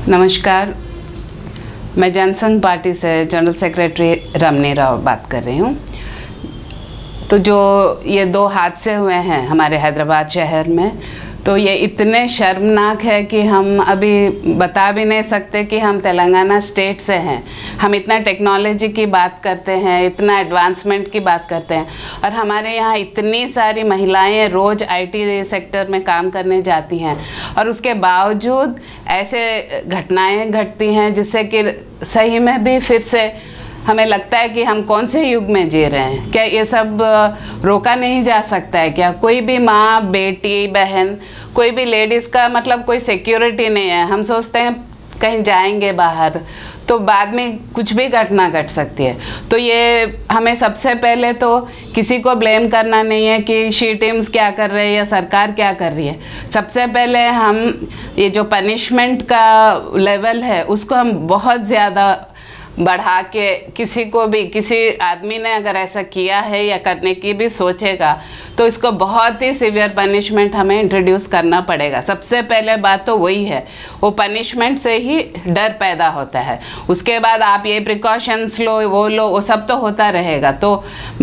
नमस्कार, मैं जनसंघ पार्टी से जनरल सेक्रेटरी रमनी राव बात कर रही हूँ। तो जो ये 2 हादसे हुए हैं हमारे हैदराबाद शहर में, तो ये इतने शर्मनाक है कि हम अभी बता भी नहीं सकते कि हम तेलंगाना स्टेट से हैं। हम इतना टेक्नोलॉजी की बात करते हैं, इतना एडवांसमेंट की बात करते हैं, और हमारे यहाँ इतनी सारी महिलाएं रोज़ आईटी सेक्टर में काम करने जाती हैं, और उसके बावजूद ऐसे घटनाएं घटती हैं जिससे कि सही में भी फिर से हमें लगता है कि हम कौन से युग में जी रहे हैं। क्या ये सब रोका नहीं जा सकता है? क्या कोई भी माँ, बेटी, बहन, कोई भी लेडीज़ का मतलब कोई सिक्योरिटी नहीं है। हम सोचते हैं कहीं जाएंगे बाहर तो बाद में कुछ भी घटना घट सकती है। तो ये हमें सबसे पहले तो किसी को ब्लेम करना नहीं है कि शी टीम्स क्या कर रहे हैं या सरकार क्या कर रही है। सबसे पहले हम ये जो पनिशमेंट का लेवल है उसको हम बहुत ज़्यादा बढ़ा के, किसी आदमी ने अगर ऐसा किया है या करने की भी सोचेगा तो इसको बहुत ही सीवियर पनिशमेंट हमें इंट्रोड्यूस करना पड़ेगा। सबसे पहले बात तो वही है, वो पनिशमेंट से ही डर पैदा होता है। उसके बाद आप ये प्रिकॉशंस लो, वो सब तो होता रहेगा। तो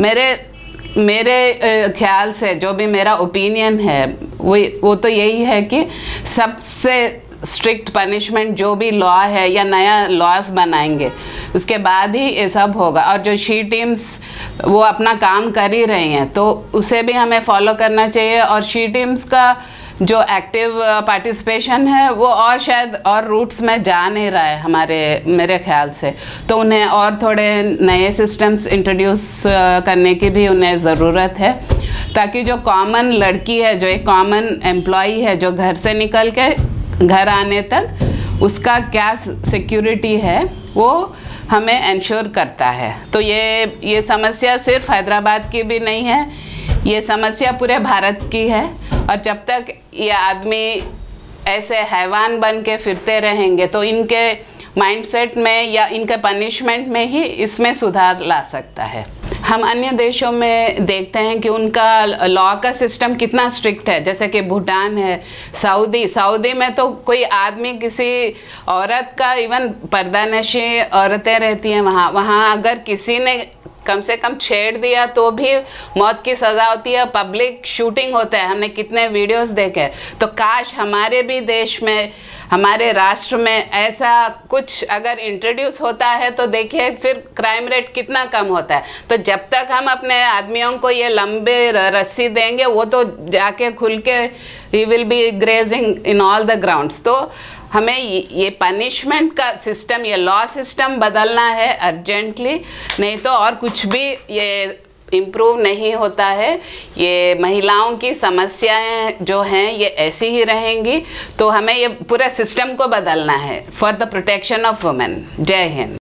मेरे ख्याल से जो भी मेरा ओपिनियन है वो तो यही है कि सबसे स्ट्रिक्ट पनिशमेंट जो भी लॉ है या नया लॉज बनाएंगे उसके बाद ही ये सब होगा। और जो शी टीम्स वो अपना काम कर ही रही हैं तो उसे भी हमें फॉलो करना चाहिए। और शी टीम्स का जो एक्टिव पार्टिसिपेशन है वो और शायद और रूट्स में जा नहीं रहा है मेरे ख्याल से। तो उन्हें और थोड़े नए सिस्टम्स इंट्रोड्यूस करने की भी उन्हें ज़रूरत है, ताकि जो कॉमन लड़की है, जो एक कॉमन एम्प्लॉई है, जो घर से निकल के घर आने तक उसका क्या सिक्योरिटी है वो हमें इंश्योर करता है। तो ये समस्या सिर्फ हैदराबाद की भी नहीं है, ये समस्या पूरे भारत की है। और जब तक ये आदमी ऐसे हैवान बन के फिरते रहेंगे तो इनके माइंडसेट में या इनके पनिशमेंट में ही इसमें सुधार ला सकता है। हम अन्य देशों में देखते हैं कि उनका लॉ का सिस्टम कितना स्ट्रिक्ट है, जैसे कि भूटान है, सऊदी में तो कोई आदमी किसी औरत का, इवन पर्दानशी औरतें रहती हैं वहाँ अगर किसी ने कम से कम छेड़ दिया तो भी मौत की सज़ा होती है, पब्लिक शूटिंग होता है। हमने कितने वीडियोस देखे। तो काश हमारे भी देश में, हमारे राष्ट्र में ऐसा कुछ अगर इंट्रोड्यूस होता है तो देखिए फिर क्राइम रेट कितना कम होता है। तो जब तक हम अपने आदमियों को ये लंबे रस्सी देंगे वो तो जाके खुल के ही will be grazing in all the grounds. तो हमें ये पनिशमेंट का सिस्टम, ये लॉ सिस्टम बदलना है अर्जेंटली, नहीं तो और कुछ भी ये इम्प्रूव नहीं होता है। ये महिलाओं की समस्याएं जो हैं ये ऐसी ही रहेंगी। तो हमें ये पूरा सिस्टम को बदलना है for the protection of women. जय हिंद।